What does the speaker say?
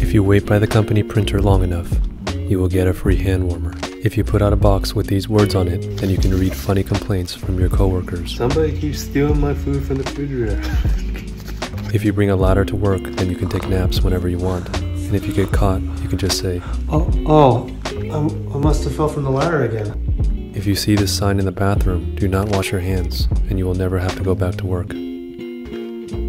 If you wait by the company printer long enough, you will get a free hand warmer. If you put out a box with these words on it, then you can read funny complaints from your coworkers. Somebody keeps stealing my food from the refrigerator. If you bring a ladder to work, then you can take naps whenever you want. And if you get caught, you can just say, I must have fell from the ladder again. If you see this sign in the bathroom, do not wash your hands, and you will never have to go back to work.